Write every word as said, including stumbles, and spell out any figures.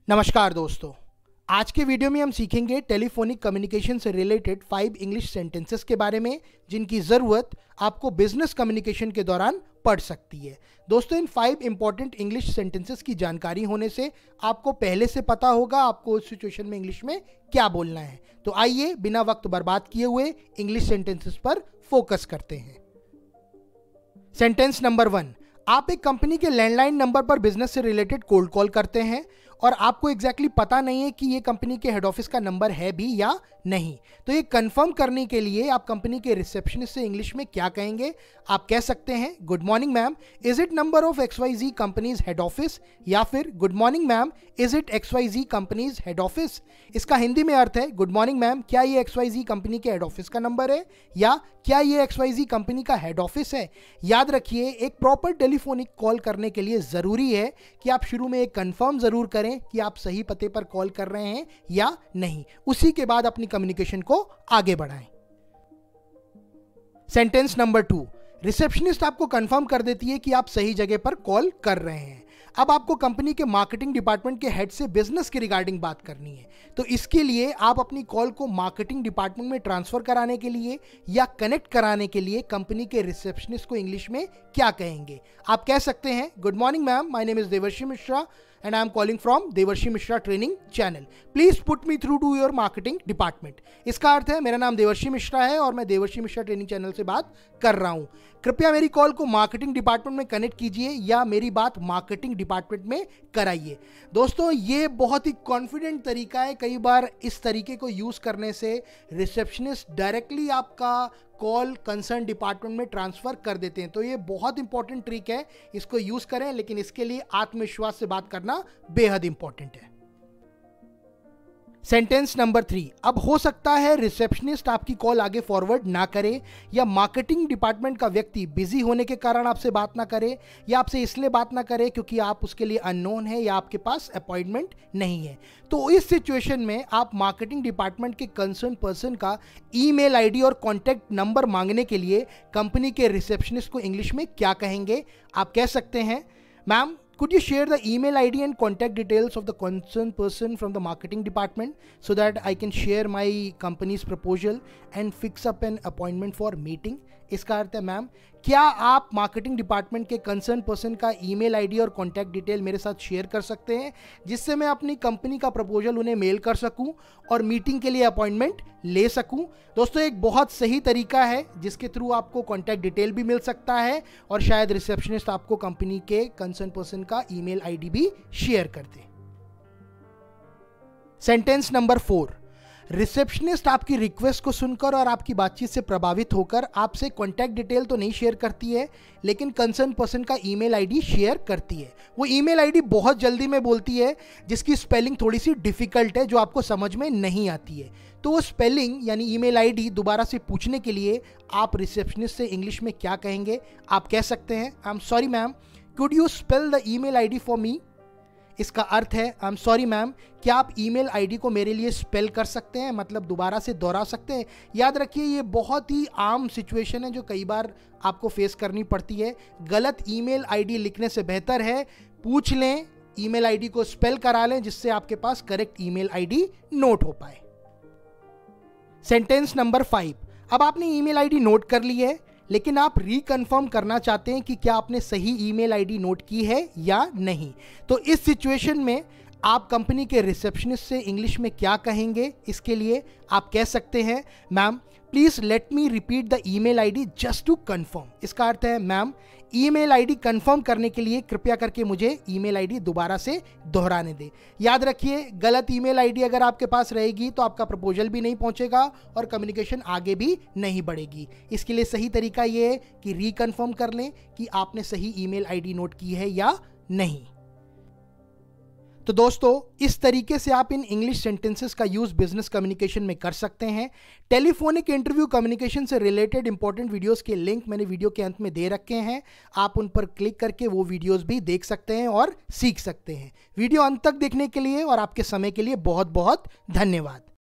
नमस्कार दोस्तों, आज के वीडियो में हम सीखेंगे टेलीफोनिक कम्युनिकेशन से रिलेटेड फाइव इंग्लिश सेंटेंसेस के बारे में जिनकी ज़रूरत आपको बिजनेस कम्युनिकेशन के दौरान पड़ सकती है। दोस्तों, इन फाइव इंपॉर्टेंट इंग्लिश सेंटेंसेस की जानकारी होने से आपको पहले से पता होगा आपको उस सिचुएशन में इंग्लिश में क्या बोलना है। तो आइए बिना वक्त बर्बाद किए हुए इंग्लिश सेंटेंसेस पर फोकस करते हैं। सेंटेंस नंबर वन, आप एक कंपनी के लैंडलाइन नंबर पर बिजनेस से रिलेटेड कोल्ड कॉल करते हैं और आपको एग्जैक्टली exactly पता नहीं है कि ये कंपनी के हेड ऑफिस का नंबर है भी या नहीं। तो ये कंफर्म करने के लिए आप कंपनी के रिसेप्शनिस्ट से इंग्लिश में क्या कहेंगे? आप कह सकते हैं, good morning ma'am, is it number of X Y Z company's head office, या फिर good morning ma'am, is it X Y Z company's head office. इसका हिंदी में अर्थ है, गुड मॉर्निंग मैम, क्या ये एक्स वाई जी कंपनी के head office का number है, या क्या ये एक्स वाई जी कंपनी का हेड ऑफिस है। याद रखिए, एक प्रॉपर टेलीफोनिक कॉल करने के लिए ज़रूरी है कि आप शुरू में एक कंफर्म ज़रूर करें कि आप सही पते पर कॉल कर रहे हैं या नहीं। उसी के बाद अपनी कम्युनिकेशन को आगे बढ़ाएं। सेंटेंस नंबर टू, रिसेप्शनिस्ट आपको कंफर्म कर देती है कि आप सही जगह पर कॉल कर रहे हैं। अब आपको कंपनी के मार्केटिंग डिपार्टमेंट के हेड से बिजनेस के रिगार्डिंग बात करनी है। तो इसके लिए आप अपनी कॉल को मार्केटिंग डिपार्टमेंट में ट्रांसफर कराने के लिए या कनेक्ट कराने के लिए कंपनी के रिसेप्शनिस्ट को इंग्लिश में क्या कहेंगे? आप कह सकते हैं, good morning ma'am, my name is Devarshi Mishra and I am calling from Devarshi Mishra training channel, please put me through to your marketing department. इसका अर्थ है, मेरा नाम देवर्षि मिश्रा है और मैं देवर्षि मिश्रा ट्रेनिंग चैनल से बात कर रहा हूं। कृपया मेरी कॉल को मार्केटिंग डिपार्टमेंट में कनेक्ट कीजिए या मेरी बात मार्केटिंग डिपार्टमेंट में कराइए। दोस्तों, ये बहुत ही कॉन्फिडेंट तरीका है। कई बार इस तरीके को यूज करने से रिसेप्शनिस्ट डायरेक्टली आपका कॉल कंसर्न डिपार्टमेंट में ट्रांसफर कर देते हैं। तो ये बहुत इंपॉर्टेंट ट्रिक है, इसको यूज करें, लेकिन इसके लिए आत्मविश्वास से बात करना बेहद इंपॉर्टेंट है। सेंटेंस नंबर थ्री, अब हो सकता है रिसेप्शनिस्ट आपकी कॉल आगे फॉरवर्ड ना करे, या मार्केटिंग डिपार्टमेंट का व्यक्ति बिजी होने के कारण आपसे बात ना करे, या आपसे इसलिए बात ना करे क्योंकि आप उसके लिए अननोन है या आपके पास अपॉइंटमेंट नहीं है। तो इस सिचुएशन में आप मार्केटिंग डिपार्टमेंट के कंसर्न पर्सन का ईमेल आईडी और कॉन्टैक्ट नंबर मांगने के लिए कंपनी के रिसेप्शनिस्ट को इंग्लिश में क्या कहेंगे? आप कह सकते हैं, ma'am, could you share the email I D and contact details of the concerned person from the marketing department so that I can share my company's proposal and fix up an appointment for meeting? इसका अर्थ है, ma'am, क्या आप marketing department के concern person का email ID और contact detail मेरे साथ शेयर कर सकते हैं, जिससे मैं अपनी कंपनी का प्रपोजल उन्हें मेल कर सकूं और मीटिंग के लिए अपॉइंटमेंट ले सकूं। दोस्तों, एक बहुत सही तरीका है जिसके थ्रू आपको कॉन्टैक्ट डिटेल भी मिल सकता है और शायद रिसेप्शनिस्ट आपको कंपनी के कंसर्न पर्सन का ईमेल आईडी भी शेयर कर दे। सेंटेंस नंबर फोर, रिसेप्शनिस्ट आपकी रिक्वेस्ट को सुनकर और आपकी बातचीत से प्रभावित होकर आपसे कॉन्टैक्ट डिटेल तो नहीं शेयर करती है, लेकिन कंसर्न पर्सन का ईमेल आईडी शेयर करती है। वो ईमेल आईडी बहुत जल्दी में बोलती है, जिसकी स्पेलिंग थोड़ी सी डिफिकल्ट है, जो आपको समझ में नहीं आती है। तो वो स्पेलिंग यानी ईमेल आईडी दोबारा से पूछने के लिए आप रिसेप्शनिस्ट से इंग्लिश में क्या कहेंगे? आप कह सकते हैं, I am sorry ma'am, could you spell the email ID for me. इसका अर्थ है, आई एम सॉरी मैम, क्या आप ईमेल आईडी को मेरे लिए स्पेल कर सकते हैं, मतलब दोबारा से दोहरा सकते हैं। याद रखिए, ये बहुत ही आम सिचुएशन है जो कई बार आपको फेस करनी पड़ती है। गलत ईमेल आईडी लिखने से बेहतर है पूछ लें, ईमेल आईडी को स्पेल करा लें, जिससे आपके पास करेक्ट ईमेल आईडी नोट हो पाए। सेंटेंस नंबर फाइव, अब आपने ईमेल आईडी नोट कर ली है, लेकिन आप रिकन्फर्म करना चाहते हैं कि क्या आपने सही ईमेल आईडी नोट की है या नहीं। तो इस सिचुएशन में आप कंपनी के रिसेप्शनिस्ट से इंग्लिश में क्या कहेंगे? इसके लिए आप कह सकते हैं, ma'am, please let me repeat the email ID just to confirm. इसका अर्थ है, मैम, ईमेल आईडी कंफर्म करने के लिए कृपया करके मुझे ईमेल आईडी दोबारा से दोहराने दें। याद रखिए, गलत ईमेल आईडी अगर आपके पास रहेगी तो आपका प्रपोजल भी नहीं पहुंचेगा और कम्युनिकेशन आगे भी नहीं बढ़ेगी। इसके लिए सही तरीका ये है कि रिकन्फर्म कर लें कि आपने सही ईमेल आईडी नोट की है या नहीं। तो दोस्तों, इस तरीके से आप इन इंग्लिश सेंटेंसेस का यूज बिजनेस कम्युनिकेशन में कर सकते हैं। टेलीफोनिक इंटरव्यू कम्युनिकेशन से रिलेटेड इंपॉर्टेंट वीडियोस के लिंक मैंने वीडियो के अंत में दे रखे हैं। आप उन पर क्लिक करके वो वीडियोस भी देख सकते हैं और सीख सकते हैं। वीडियो अंत तक देखने के लिए और आपके समय के लिए बहुत बहुत धन्यवाद।